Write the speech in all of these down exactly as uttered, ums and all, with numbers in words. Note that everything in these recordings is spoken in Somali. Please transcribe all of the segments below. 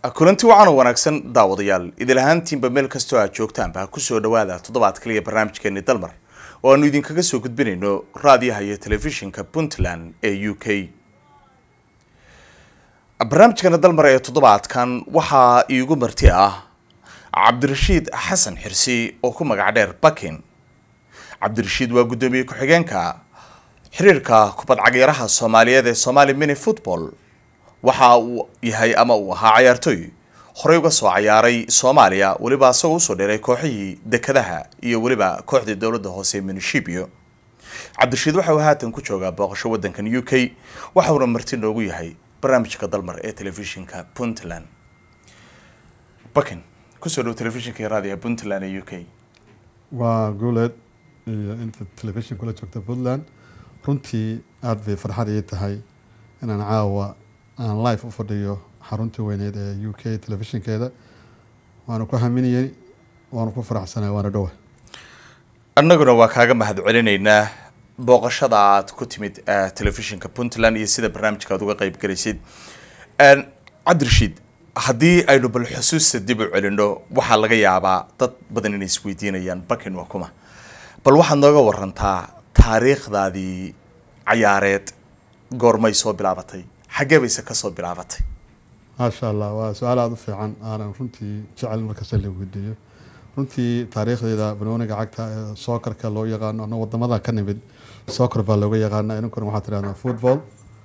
kulanti wacan wanaagsan daawadayaal idil ahaantiinba meel kastoo aad joogtaanba ku soo dhawaada toddobaad kaliya barnaamijkeeni Dalmar oo aanu idinkaga soo gudbinayno raadiyaha iyo telefishinka Puntland ee U K. barnaamijkeena Dalmar ee toddobaadkan waxaa iigu marti ah Cabdirashiid Xasan Xirsi oo ku magac dheer Bakin. Cabdirashiid waa gudoomiye ku-xigeenka xiriirka kubad cagayaraha Soomaaliyeed ee Somali Mini Football. waxa uu yahay ama uu ahaa ciyaartooy horey uga soo ciyaaray Soomaaliya waliba asagoo u soo dheeray kooxihii dekadaha iyo waliba kooxda dawladda hoose Municipio. Cabdirashiid waxa uu haatan ku joogaa booqasho wadankan U K waxa uu marti noogu yahay barnaamijka Dalmar ee telefishinka Puntland. Bakin ku soo dhaw telefishinka iyo raadiyaha Puntland ee U K. waa guuled inta telefishinka la joogta Puntland runtii aad bay farxad ii tahay inaan caawa aan live u fadhiyo xarunta weyneed ee U K telefishinkeeda waana ku haminayay waana ku faraxsanahay waana dhaw annaguna waa kaaga mahad celinaynaa booqashada aad ku timid telefishinka Puntland iyo sida barnaamijka aad uga qayb galaysid. aan Cabdirashiid haddii aynu bal xusuusta dib u celino waxa laga yaabaa dad badan inay isweydiinayaan Bakin waa kuma bal waxaad nooga warantaa taariikhdaadii ciyaareed goormay soo bilaabatay xagee bay ka soo bilaabatay? ما شاء الله وسؤال هذا في عن أنا رنتي جعل مركز اللي وديه رنتي تاريخ إذا بنوني قعدت سوكر كلو يغان أنا وضم هذا كان بد سوكر باللو يغان إنه كنا محاطرين فوتبول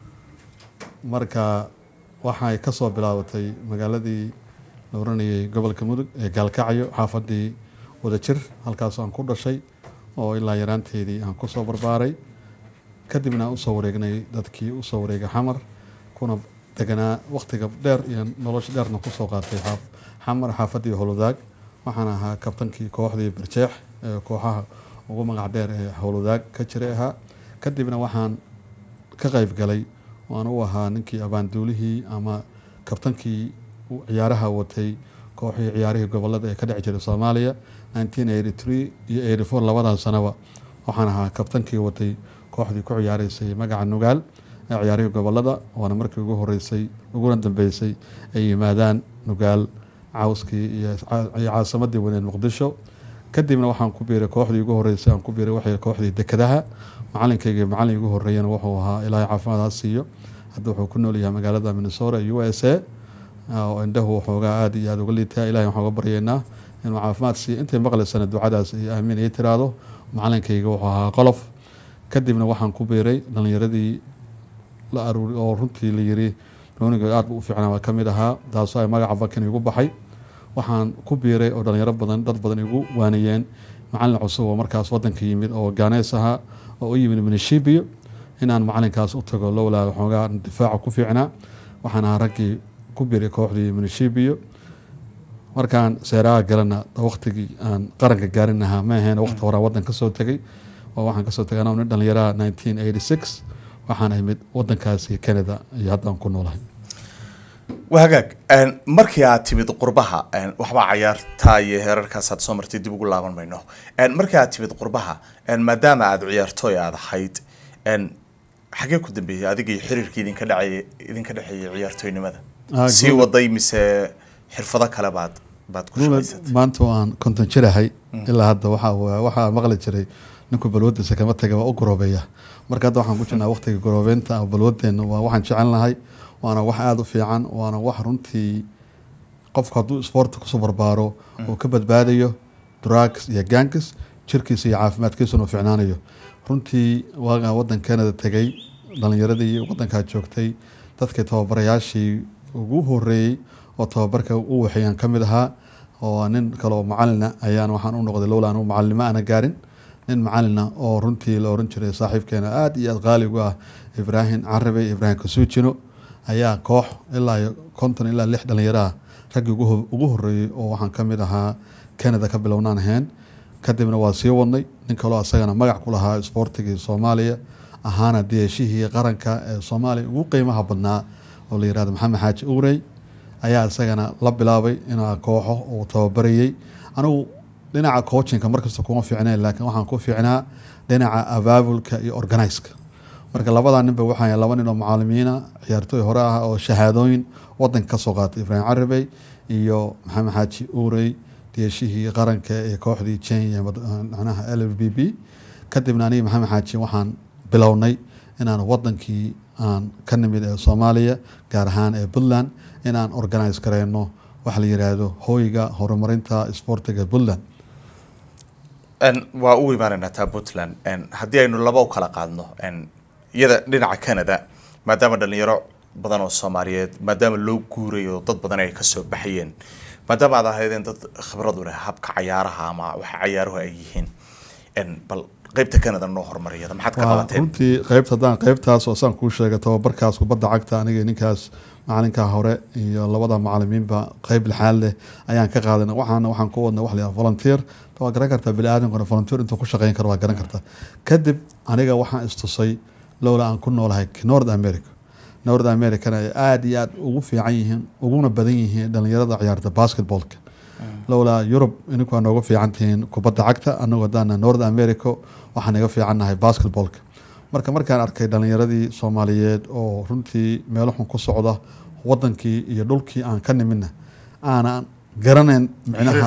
مركا وحاي كسر بلاوتي مقالدي نورني قبل كمود قال كعيو حافظي وذكر هالكاس عن كل شيء أو إلا يرانتي دي عن كسر برباري كدمنا أصوريجني دتكي أصوريج حمر كنا تجنا وقت قبل دير يعني نلاش دير نقص وقاتي حاف حمر حافظي هولوداك وحنا ها كابتنكي كوحدي برشاح كوحها وقوم قاعدير هولوداك كشريها كدبنا وحن كغيب قلي وأنا وها نكي أبان دوله أما كابتنكي عيارها وتي كوحي عياره قبل ده كده عجل الصومالية ألف وتسعمية وثمانية وثمانين يرفون لوضع سنة وحنا ها كابتنكي وتي كوحدي كوع عياري سي مقع النقال عياري قبل ده وأنا مركي جوه الرئيسي وقولن دنبيسي أي مادان نقال عاوسكي عاصمة ديوان المقدشة كدي من وحن كبير كوحدي جوه الرئيسي عن كبير وحي كوحدي دكدها معلن كي معلن جوه الرئيان وحوها إلى عفوا هالسيو هدوه كنا ليها مقالة من الصورة يو إس إيه وعنده حوجا عادي هذا قال لي تا إلى يوم حوجا برينا إنه عفوا سي أنت مقلة سنة دعاء أمين يتراضو معلن كي جوه قلف كدي من وحن كبيري لأن يردي لا أروي أو رنتي ليري لوني قاعد وفعنا وكملها ده صاير ما عفوا كان يقول بحي وحن كبيري أو دنيا رب بدن ضد بدن يقول وانيين معلن عصوة مركز وطن كيميد أو جانسها أو أي من من الشيبي هنا معلن كاس أتقول لولا حوجا دفاع كفعنا وحنا ركي كبيري كوحدي من الشيبي مركان سيرا قالنا وقتي أن قرن جارنها ما هنا وقت ورا وطن كسوتكي وحن كسوتكي أنا من دنيا ألف وتسعمية وستة وحن أهمد وطن كاسي كندا يهدان كنا لهم وهاجك أن مركي تبيد قربها أن وحبا عيار تاي هركا سات سمرتي دي بقول لهم منه أن مركي تبيد قربها أن ما دام عاد عيارتوي هذا حيد أن حاجة كنت به هذيك يحرر كذين كده عي إذن كده حي عيارتوي لماذا سي وضي مس حرفضك على بعض بعد كل شيء ما أنتوا أن كنت نشري هاي إلا هذا وحا وحا مغلى شري نكو بالود سكمتها جوا أقربية مركز waxaan ku jirnaa waqtiga goroobeenta oo balwadeena waa waxaan jecelnahay waana wax aad u fiican waana wax runtii qofka haduu sport ku soo barbaaro oo ka badbaadayo drugs iyo gangs jirkiisa iyo caafimaadkiisa oo fiicnaanayo runtii waaga wadan Canada tagay dhalinyaradii wadanka joogtay dadka tababarayaashii ugu horeeyay oo tababarka uu waxayaan kamid ahaa oo nin kale oo macallin ayaan waxaan u noqday lowlaan uu macallima ana gaarin nin macallina oo runtii la oran jiray saaxiibkeena aad iyo aad qaali ugu ah Ibrahim Carabi Ibrahim Kasuujino ayaa koox ilaa konton ilaa lix dhalinyaro rag ugu ugu horeeyay oo waxaan kamid ahaa Canada ka bilownaan ahaan kadibna waa sii wadnay nin kale asagana magac ku lahaa sportiga Soomaaliya ahaana deeshihii qaranka ee Soomaaliya ugu qiimaha badnaa oo la yiraahdo Maxamed Xaaji Uurey ayaa asagana la bilaabay inuu kooxo oo tababarayay anigu dhinaca coachingka markasta kuma fiicnaa laakiin waxaan ku fiicnaa dhinaca abaabulka iyo organize-ka marka labadaa ninba waxaa laba nin oo macallimiina ciyaartooy hore ah oo shahaadooyin wadanka ka soo qaatay Ibrahim Carabey iyo Maxamed Xaaji Uurey deeshihii qaranka ee kooxdii Kenya macnaha L F B B kadibna aniga Maxamed Xaaji waxaan bilownay inaan wadankii aan ka nimid ee Soomaaliya gaar ahaan ee Puntland inaan organize gareyno wax la yiraahdo hooyga horumarinta isboortiga Puntland ان waa u imaanayna Puntland ان hadii aynu laba u kala qaadno ان iyada dhinaca Canada maadaama dhalinyaro badan oo Soomaaliyeed maadaama loo guurayo dad badan ay ka soo baxayeen maadaama aad ahaydeen dad khibrad u leh habka ciyaaraha ama waxa ciyaaruhu ay yihiin ان bal qaybta Canada noo horumariyada maxaad ka qabateen runtii qaybta hadaan qaybtaas oo saan ku sheegay tababarkaas kubadda cagta aniga ninkaas macalinka hore iyo labada macallimiinba qayb laxaal leh ayaan ka qaadanay waxaan waxaan ku wadnay wax la yiraahdo volunteer waa garan kartaa bini'aadamka volunteer intuu ku shaqeyn karo waa garan kartaa kadib aniga waxaan istusay lowla aan ku noolahay North America North America ay aad iyo aad ugu fiican yihiin uguna badan yihiin dhalinyarada ciyaarta basketballka lowla Europe inuu nooga fiican tihiin kubadda cagta anagoo daana North America waxaan naga fiicannahay basketballka marka markaan arkay dhalinyaradii Soomaaliyeed oo runtii meel xun ku socda wadankii iyo dhulkii aan ka nimidna aanan garaneen macnaha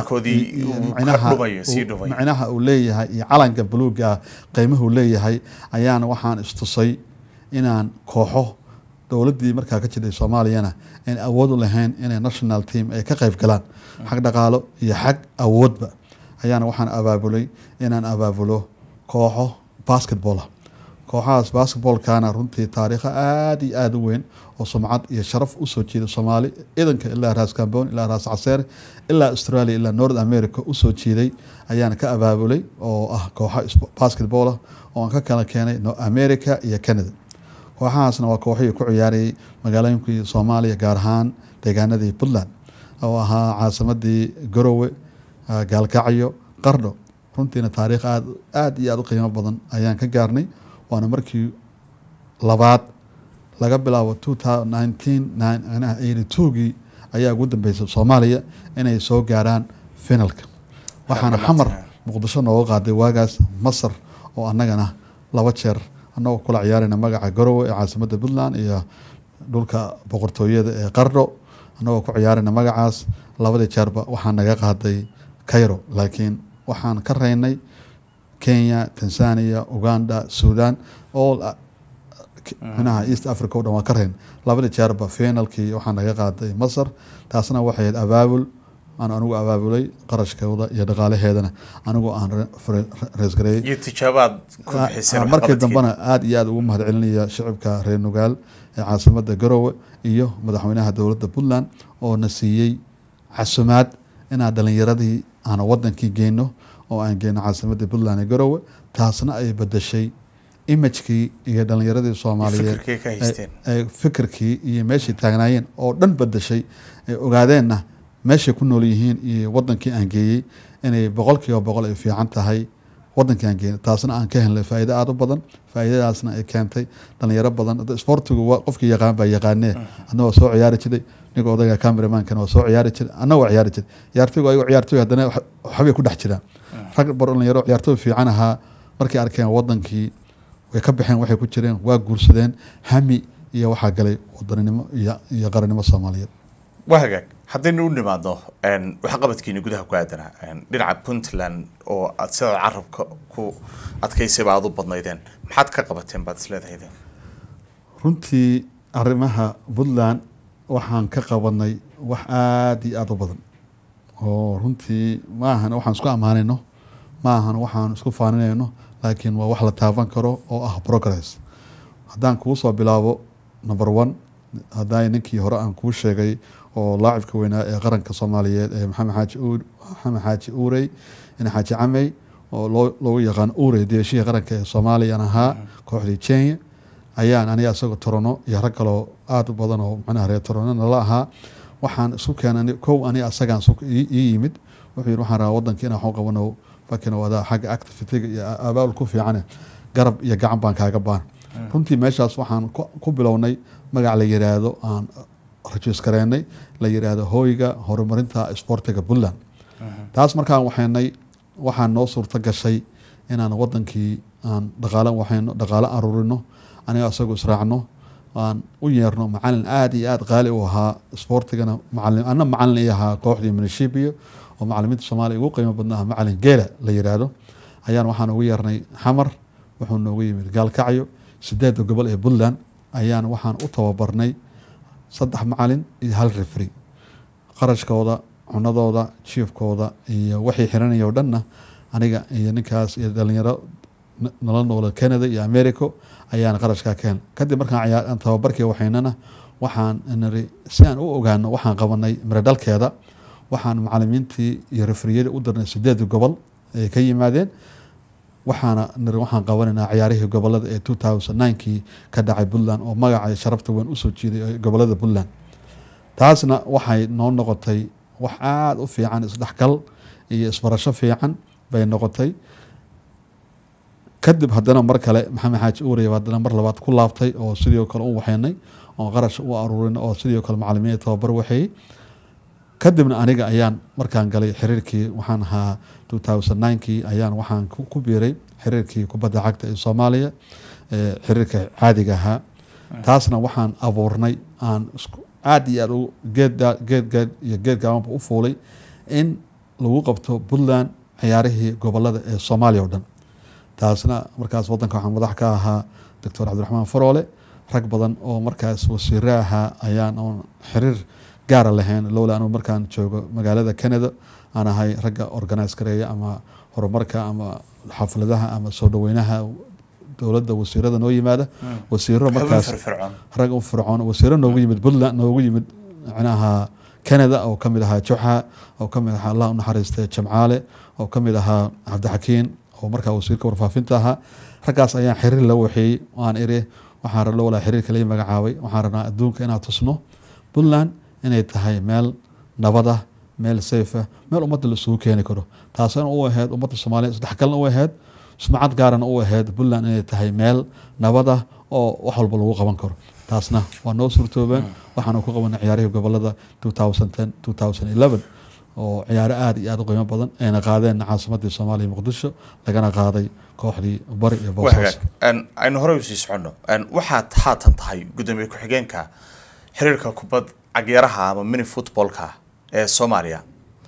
macnaha macnaha uu leeyahay iyo calanka buluuga qiimaha uu leeyahay ayaan waxaan istusay inaan kooxo dawladii markaa ka jiray Soomaaliyana in awood u lahayn inay national team ay ka qayb galaan xaq dhaqaalo iyo xaq awoodba ayaan waxaan abaabulay inaan abaabulo kooxo basketball kooxahaas basketballkaana runtii taariikh aad iyo aad u weyn oo sumcad iyo sharaf u soo jeeday Soomaali idanka ilaa Raas Kamboon ilaa Raas Caseer ilaa Australia ilaa North America u soo jeeday ayaan ka abaabulay oo ah kooxo basketball oo aan ka kala keenay America iyo Canada kooxahaasna waa kooxihii ku ciyaarayay magaalooyinka Soomaaliya gaar ahaan deegaanadii Puntland oo ahaa caasimadii Garowe Gaalkacyo Qardho runtiina taariikh aad aad iyo aad u qiimo badan ayaan ka gaarnay waana markii labaad laga bilaabo nineteen eighty-two gii ayaa ugu dambeysay Soomaaliya inay soo gaaraan finalka waxaana xamar Muqdisho nooga qaaday waagaas Masar oo annagana laba jeer annagoo kula ciyaarayna magaca Garowe ee caasimadda Puntland iyo dhulka boqortooyada ee Qardho annagoo ku ciyaarayna magacaas labada jeerba waxaan naga qaaday Cairo laakiin waxaan ka reynay Kenya Tanzania Uganda Sudan all minaha East Africa oo dhan waa ka reyn labada jeerba finalkii waxaan naga qaaday Masar taasna waxay abaabul aan anigu abaabulay qarashkooda iyo dhaqaalaheedana anigu aan reesgareeyay iyo tijaabaad ku bixisay markii dambana aad iyo aad ugu mahadcelinaya shacabka reer Nugaal ee caasimadda Garowe iyo madaxweynaha dawladda Puntland oo na siiyay casumaad inaan dhalinyaradii aan wadankii geeyno oo aan geeyno caasimadda Puntland ee Garowe taasna ay bedeshay imagekii iyo dhalinyaradii Soomaaliyeed ay fikirkii iyo meeshii taagnaayeen oo dhan bedeshay ay ogaadeenna meesha ku nool yihiin iyo wadankii aan geeyay inay boqolkiiba boqol ay fiican tahay wadankii aan geeyay taasna aan ka helnay faa'iido aad u badan faa'iidadaasna ay keentay dhalinyaro badan sportigu qofkii yaqaan baa yaqaanee annagoo soo ciyaari jiray ninkoo odayga cameraman-kan waa soo ciyaari jiray annagoo ciyaari jiray ciyaartoygu ayagu ciyaartoy haddana waxbay ku dhex jiraan rag dhalinyaro ciyaartoy fiican ahaa markay arkeen wadankii way ka baxeen waxay ku jireen waa guursadeen hami iyo waxaa galay wadaninimo iyo qarannimo Soomaaliyeed وهاجك حدين نقول لماذا إن وحقبت كي نقولها كوادنا إن نلعب بونتلاند أو أتصل عرب كو أتكيس بعض البطنيدين محد كقبتين بعد ثلاثة هذين runtii arrimaha Puntland waxaan ka qabanay wax aad iyo aad u badan oo runtii ma ahan waxaan isku amaanayno ma ahan waxaan isku faaninayno laakiin waa wax la taaban karo oo ah progress haddaan kuu soo bilaabo number one haddaan ninkii hore aan kuu sheegay oo laacibka weynaa ee qaranka Soomaaliyeed ee Maxamed Xaaji Uur Maxamed Xaaji Uurey in Xaaji Camey oo loo yaqaan Uurey deeshii qaranka ee Soomaaliya ahaa kooxdii Kenya ayaan aniga asagoo Torono iyo rag kale aad u badan oo macnaha reer Torono la ahaa waxaan isku keenay koow aniga asagaan isku yimid wuxuu yiri waxaan rabaa wadanka inaan xog qabano Bakin wada xagga activity iyo abaal ku fiican garab iyo gacan baan kaaga baan runtii meeshaas waxaan ku bilownay magac la yiraahdo aan registereynay la yiraahdo hooyga horumarinta isboortiga Puntland taas markaan waxaanay waxaan noo suurta gashay inaan wadankii aan dhaqaale waxayno dhaqaale arurino aniga asagu israacno aan u yeerno macallin aad iyo aad qaali u ahaa sportigana macallin ana macallin ay ahaa kooxdii munishibiyo oo macallimiinta Soomaaliya ugu qiimo badnaa macallin geela la yiraahdo ayaan waxaan ugu yeernay xamar wuxuu noogu yimid gaalkacyo sideed gobol ee Puntland ayaan waxaan u tababarnay saddex macallin iyo hal referee qarashkooda cunadooda chiefkooda iyo wixii xiranayay dhanna aniga iyo ninkaas iyo dhalinyaro nala nool Canada iyo America ayaan qarashka keen kadib markaan ciyaar tababarkii waxaynana waxaan inari si aan u ogaano waxaan qabanay miradalkeeda waxaan macallimiintii iyo refereeyada u dirnay sideed gobol ee ka yimaadeen waxaana nari waxaan qabanaynaa ciyaarihii gobolada ee two thousand nine kii ka dhacay Puntland oo magaca sharafta weyn u soo jiiday gobolada Puntland taasna waxay noo noqotay wax aad u fiican isdhaxgal iyo isbarasho fiican bay noqotay kadib haddana mar kale maxamed xaaji uurey haddana mar labaad ku laabtay oo sidoo kale u waxaynay oo qarash u aruurin oo sidoo kale macallimiinta tababar waxay kadibna aniga ayaan markaan galay xiriirkii waxaan ahaa two thousand nine kii ayaan waxaan ku biiray xiriirkii kubadda cagta ee Soomaaliya ee xiriirka caadiga ahaa taasna waxaan abuurnay aan aad iyo aad u geed geed geed iyo geed gaaban u fuulay in lagu qabto Puntland ciyaarihii gobolada ee Soomaaliya oo dhan taasna markaas wadanka waxaan madax ka ahaa Doctor Cabdiraxmaan Faroole rag badan oo markaas wasiir ahaa ayaan oo xiriir gaar ah lahayn loola anu markaan joogo magaalada Canada aan ahay ragga organize gareeya ama horumarka ama xafladaha ama soo dhaweynaha dowladda wasiirada noo yimaada wasiiro markaas rag u fircoon wasiiro noogu yimid Puntland noogu yimid macnaha Canada oo kamid ahaa Juxa oo kamid ahaa Allah u naxariistay Jamcaale oo kamid ahaa Cabdixakiin oo markaa wasiirka warfaafinta ahaa raggaas ayaan xiriir la waxay waan iri waxaan rabo wala xiriirka la magacaabay waxaan rabnaa adduunka inaan tusno Puntland inay tahay meel nabad ah meel safe ah meel ummadda la soo keenay karo taasina oo ahayd ummadda Soomaaliyeed isdhaxgalna oo ahayd sumcad gaarana oo ahayd Puntland inay tahay meel nabad ah oo wax walba lagu qaban karo taasna waa noo suurtoobeen waxaan ku qabanay ciyaarihii gobolada two thousand ten two thousand eleven oo ciyaaro aad iyo aad u qiimo badan ayna qaadeen caasimadda Soomaaliya Muqdisho lagana qaaday kooxdii bari iyo Boosaaso aan aynu hore u sii socono aan waxaad haatan tahay gudoomiye ku xigeenka xiriirka kubadda cagayaraha ama mini footballka ee Soomaaliya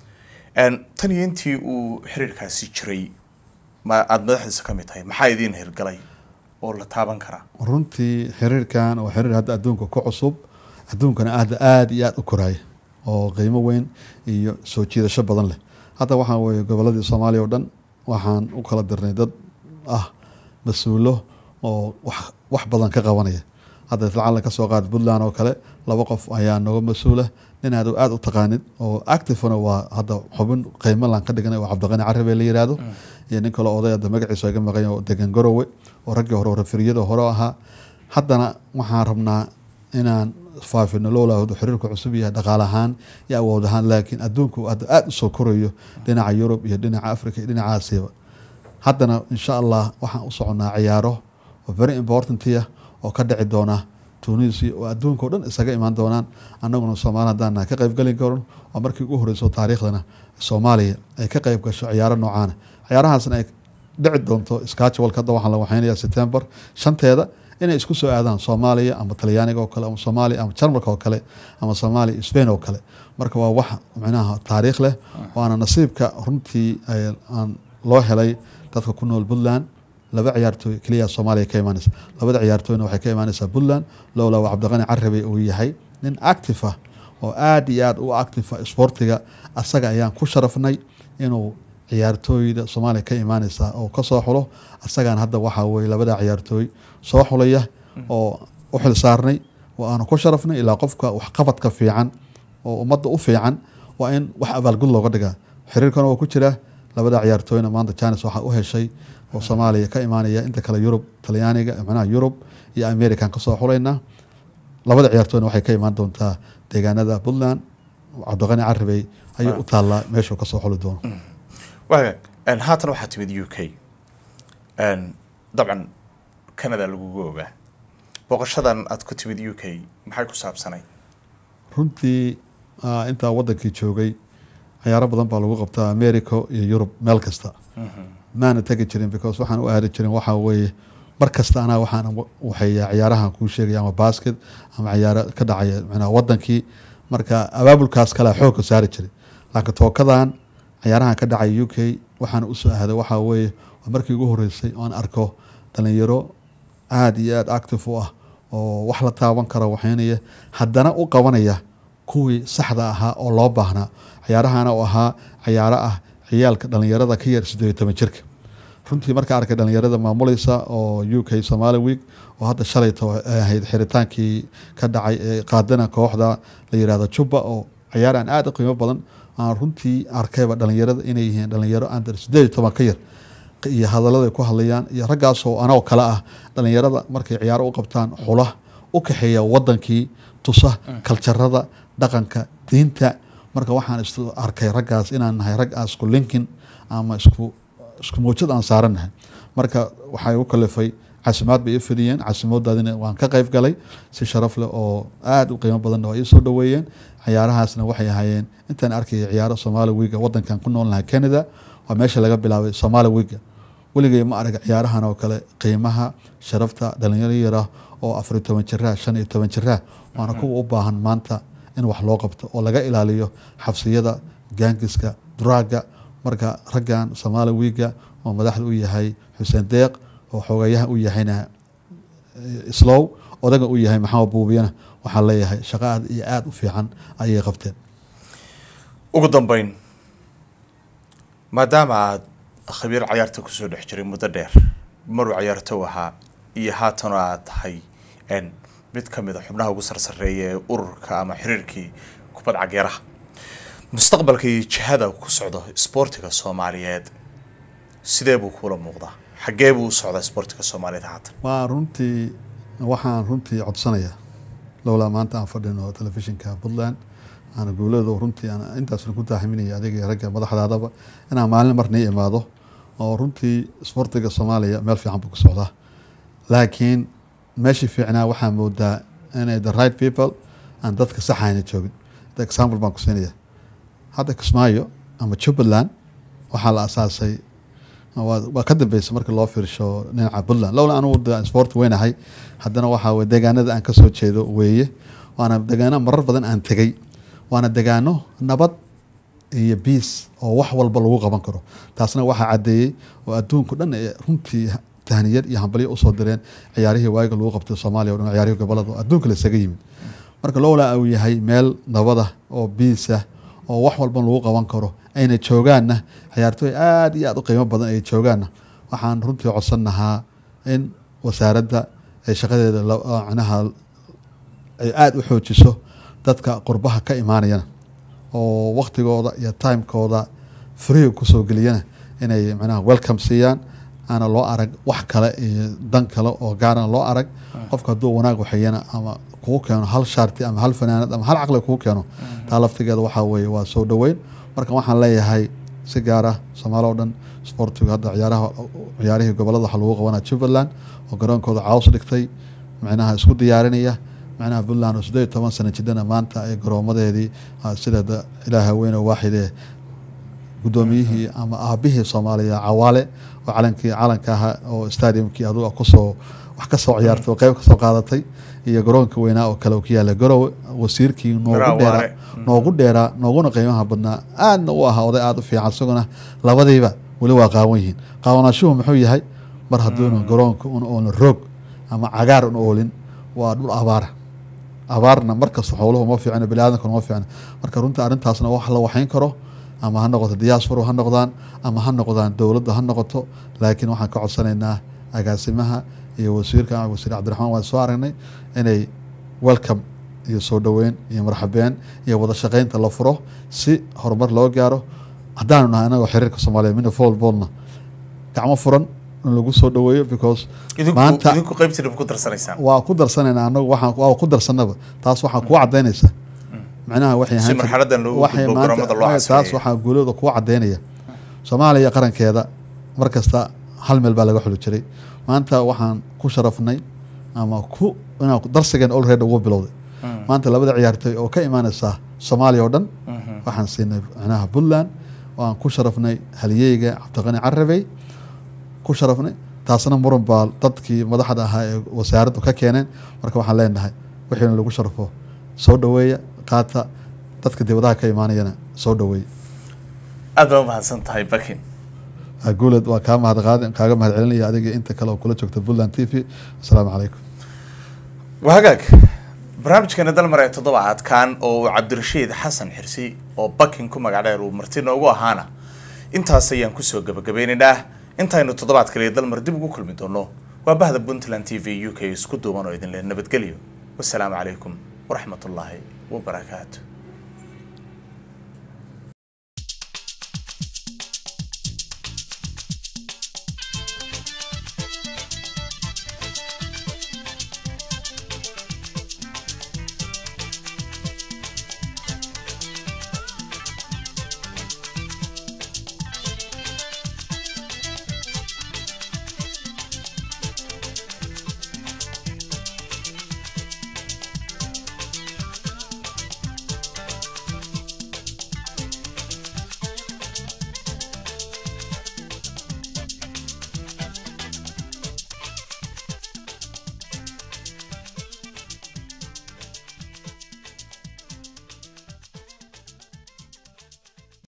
aan tan intii uu xiriirkaasi jiray ma aad madaxdiisa ka mid tahay maxaa idin hirgalay oo la taaban kara runtii xiriirkan oo xiriir hadda adduunka ku cusub adduunkana aad aad iyo aad u koray oo qiimo weyn iyo soo jiidasho badan leh hadda waxaan weey goboladii Soomaaliya oo dhan waxaan u kala dirnay dad ah mas'uulo oo wax wax badan ka qabanaya hadda lacag ka soo qaad Puntland oo kale laba qof ayaa nooga mas'uula nin aad aad u taqaanid oo active waa hadda xubin qiimo laan ka dhiganay oo Cabdiqani Carabe la yiraahdo iyo nin kale odayada magaciisa ay maqan oo degan Garowe oo ragga hore referiyada hore ahaa haddana waxaan rabnaa inaan faafino loola xiriirka cusub iyo dhaqaalahaan iyo awood ahaan laakiin adduunku aad aad u soo korayo dhinaca Europe iyo dhinaca Afrika iyo dhinaca Aasiya haddana insha Allah waxaan u soconaa ciyaaro oo very important ah oo ka dhici doona Tunisia oo adduunka oo dhan isaga imaan doonaan annaguna Soomaaliya hadaan ka qayb galin karon oo markii ugu horeyso taariikhdana Soomaaliya ay ka qayb gasho ciyaaro noocaan ciyaarahaasna ay dhici doonto schedule ka waxaan la waxaynayaa September shanteeda inay isku soo aadaan Soomaaliya ama Talyaaniga oo kale ama Soomaaliya ama Jarmalka oo kale ama Soomaaliya Spain oo kale marka waa wax macnaha taariikh leh waana nasiibka runtii aan loo helay dadka ku nool Puntland laba ciyaartooy kaliya Soomaaliya ka imaanaysa labada ciyaartooyna waxay ka imaanaysaa Puntland loola Cabdiqani Carabe oo yahay nin active ah oo aad iyo aad u active ah sportiga asaga ayaan ku sharafnay inuu ciyaartooyda Soomaaliya ka imaanaysa oo ka soo xulo asagaan hadda waxa weey labada ciyaartooy soo xulaya oo u xil saarnay oo aan ku sharafnay ilaa qofka wax qabadka fiican oo ummadda u fiican waa in wax abaalgud looga dhigaa xiriirkan oo ku jira labada ciyaartooyna maanta Chance waxa u heshay oo Soomaaliya ka imaanaya inta kale Europe Talyaaniga macnaha Europe iyo America ka soo xulayna labada ciyaartooyna waxay ka imaan doontaa deegaanada Puntland Cabdiqani Carabe ayuu u taalaa meesha ka soo xuli doono waaga aan haatan waxa timid U K aan dabcan Canada lagu gooba boqoshadan aad ku timid U K maxay ku saabsanay runtii inta wadankii joogay ciyaaro badan baa lagu qabtaa America iyo Europe meel kasta maana tagi jirin because waxaan u aadi jirin waxa weeye markasta anaa waxaan waxay ciyaarahan ku sheegay ama basket ama ciyaaro ka dhacay macnaha wadankii marka abaabulkaas kala xoog ka saari jiray laakiin tookadan ciyaarahan ka dhacay U K waxaan u soo aaday waxa weeye markii ugu horeysay oo aan arko dhalinyaro aad iyo aad active u ah oo wax la taaban karo waxaynaya haddana u qabanaya kuwii saxda ahaa oo loo baahnaa ciyaarahana oo ahaa ciyaaro ah ciyaalka dhalinyarada ka yar siddeed iyo toban jirka runtii marka arkay dhalinyarada maamulaysa oo U K Somali Week oo hadda shalayto ahayd xiritaankii ka dhacay ee qaadana kooxda la yiraahdo Juba oo ciyaar aan aad u qiimo badan aan runtii arkayba dhalinyarada inay yihiin dhalinyaro under siddeed iyo toban ka yar iyo hadallada ku hadlayaan iyo raggaas oo anoo kala ah dhalinyarada markay ciyaaro u qabtaan xula u kaxeeya wadankii tusa kaljarada dhaqanka diinta marka waxaan isku arkay raggaas inaan nahay rag aan isku linkin ama isku isku muujad aan saaranahay marka waxay u kalifay casimaad bay fidiyeen casimadoodina waan ka qayb galay si sharaf leh oo aad u qiimo badan oo ay soo dhaweeyeen ciyaarahaasna waxay ahaayeen intaan arkay ciyaaro Somali Week wadankan ku noolnahay Canada waa meesha laga bilaabay Somali Week waligay ma arag ciyaarahan oo kale qiimaha sharafta dhalinyaro yar oo afar iyo toban jir ah shan iyo toban jir ah waana ku u baahan maanta in wax loo qabto oo laga ilaaliyo xabsiyada gaangiska draaga marka raggan Somali Week oo madaxda u yahay Xuseen Deeq oo xogayaha u yahayna Islow odaga u yahay Maxamed Buubiyana waxa leeyahay shaqo aad iyo aad u fiican ayay qabteen ugu dambeyn maadaama aad khabiir ciyaarta ku soo dhex jiray muddo dheer maruu ciyaarto waxa iyo haatan aad tahay in mid kamid ah xubnaha ugu sarsareeyay ururka ama xiriirkii kubadda cagta mustaqbalkii jihada ku socdo sportiga Soomaaliyeed sidee buu kula muuqdaa xagee buu u socdaa sportiga Soomaaliyeed haatan waa runtii waxaan runtii codsanayaa lawla maanta aan fadhino telefishinka Puntland ana goolada runtii ana intaas ku taahiminaya adiga ragga madaxdaadaba inaa maalin marnay imaado oo runtii sportiga Soomaaliya meel fiican buu ku socdaa laakiin meeshii fiicnaa waxaa moodaa inay the right people and dadka sax ayna joogin the example baan ku siinaya hadda Kismaayo ama Jubaland waxaa la asaasay waa ka dambeysay markii loo fiirsho dhinaca Puntland lawla anu wada sport weynahay haddana waxa way deegaanada aan ka soo jeedo weeye waana deegaano marar badan aan tagay waana deegaano nabad iyo peace oo wax walba lagu qaban karo taasna waxa cadeeyay oo adduunku dhan ee runtii tahniyad iyo hambalyo u soo direen ciyaarihii waaga lagu qabtay Soomaaliya oo ciyaarihii gobolada adduunka la isaga yimid marka lawla uu yahay meel nabada oo peace ah oo wax walba lagu qaban karo ayna joogaana ciyaartooy aad iyo aad u qiimo badan ay joogaana waxaan runtii codsanahaa in wasaaradda ay shaqadeeda macnaha ay aad u xoojiso dadka qurbaha ka imaanayana oo waqtigooda iyo timekooda free ku soo galiyana inay macnaha welcome siiyaan ana loo arag wax kale iyo dan kale oo gaarana loo arag qofka haduu wanaag waxayana ama kugu keeno hal sharti ama hal fanaanad ama hal aqli kugu keeno taa laftigeeda waxa weeye waa soo dhaweyn marka waxaan leeyahay si gaar ah Soomaaliya oo dhan sportiga hadda ciyaaraha ciyaarihii gobolada waxa lagu qabanaa Jubaland oo garoonkooda caws dhigtay macnaha isku diyaarinaya macnaha Puntland oo siddeed iyo toban sano jidana maanta ay garoomadeedii sida ilaaha weyn oo waaxide gudoomiyihii ama aabihii Soomaaliya cawaale oo calankii calanka oo stadiumkii adoo ku soo wax ka soo ciyaartay qayb ka soo qaadatay iyo garoonka weynaa oo kale oo ku yaala garow wasiirkii noogu dheera noogu dheera nooguna qiimaha badnaa aadna u ahaa oday aad u fiican isaguna labadiiba wali waa qaawan yihiin qaawanashuhu muxuu yahay mar hadduu garoonka oo roog ama cagaar oo oolin waa dhul abaar abaarna markas xooluhu ma fiicna bilaadanka ma fiicna marka runta arintaasna wax la waxayn karo ama ha noqoto diaspora ha noqdaan ama ha noqdaan dawladda ha noqoto laakiin waxaan ka codsanaynaa agaasimaha iyo wasiirka wasiir Cabdiraxmaan waan soo aragnay inay welcome iyo soo dhaweyn iyo marxabeen iyo wada shaqeynta la furo si horumar loo gaaro hadaan nahay anaga xiriirka Soomaaliya min footballna gacmo furan in lagu soo dhaweeyo because maanta idinku qaybtiina ku darsanaysan waa ku darsanayna anaga waxaan waa ku darsanaba taas waxa ku cadeynaysa macnaha waxay ahayn marxaladan loo programada loo xasay taas waxa guulada ku cadeynaya Soomaaliya qarankeeda markasta hal meel baa laga xulu jiray maanta waxaan ku sharafnay ama ku inaan darsigan already ugu bilowday maanta labada ciyaartooy oo ka imaanaysa Soomaaliya oo dhan waxaan siinay macnaha Puntland waan ku sharafnay halyeeyga Cabdiqani Carabey ku sharafnay taasna muran baa dadkii madaxda ahaa ee wasaaraddu ka keeneen marka waxaan leenahay wixii lagu sharfo soo dhaweeya qaata dadka dibadaha ka imaanayana soo dhaweeya aad baa mahadsan tahay Bakin أقول وكام هذا غادي كاغم هذا علني هذه أنت كلا وكل شيء تبولان تيفي السلام عليكم وهاجك برنامج كان دلمر تضبعات كان أو عبد الرشيد حسن حرسي أو باكين كم قاعد ومرتين أو هانا أنت هسيان كسوق بجبيني ده أنت إنه تضبعات كلي دلمر دي بقول كل مدونه وبهذا بونتلاند تي في يو كي سكوتو منو إذن لأن بتقليو والسلام عليكم ورحمة الله وبركاته.